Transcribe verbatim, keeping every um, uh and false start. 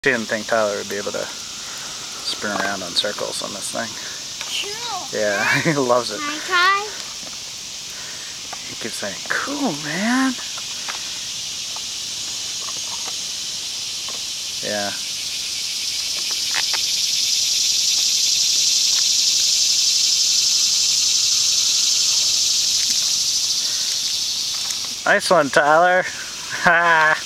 Didn't think Tyler would be able to spin around in circles on this thing. Cool. Yeah, he loves it. Can I try? He keeps saying, "Cool, man." Yeah. Nice one, Tyler. Ha!